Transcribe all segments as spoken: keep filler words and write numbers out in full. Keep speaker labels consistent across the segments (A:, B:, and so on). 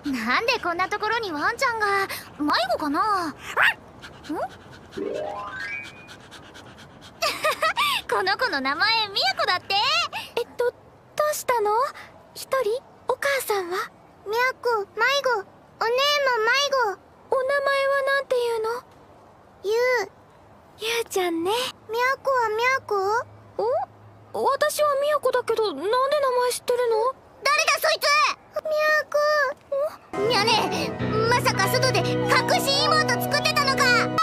A: なんでこんなところにワンちゃんが。迷子かな。んこの子の名前みやこだって。
B: えっとどうしたの？一人？お母さんは？
C: みやこ、迷子。お姉も迷子。
B: お名前はなんていうの？
C: ゆう。
B: ゆうちゃんね。
C: みやこはみやこ？
B: お？私はみやこだけど、なんで名前知ってるの？
A: 誰だそいつ。
C: みやこ。
A: にゃねえ、まさか外で隠し妹作ってたのか。ちょっとひな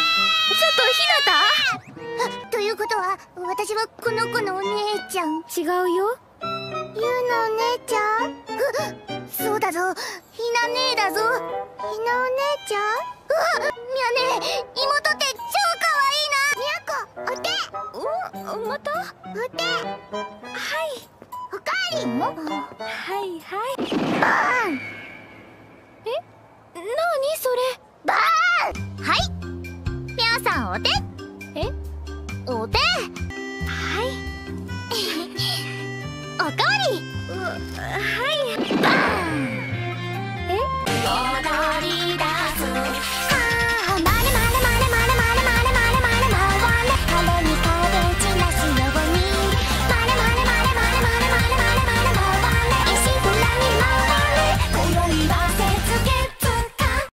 C: た？ということは私はこの子のお姉ちゃん？
B: 違うよ。
C: ゆうのお姉ちゃん？
A: そうだぞ、ひな姉だぞ。ひなお姉
C: ちゃん？
A: うわっ、みやねえ、妹って超かわいいな。
C: みやこ、お手。
B: お、また？
C: お手。
B: はい。
C: おかわり。
B: はいはい。
C: バーン。
B: え？なにそれ？
A: バーン。はい、みやさんお手。
B: え？
A: お手。
B: はい。
A: おかわり。
B: はい。
A: バーン。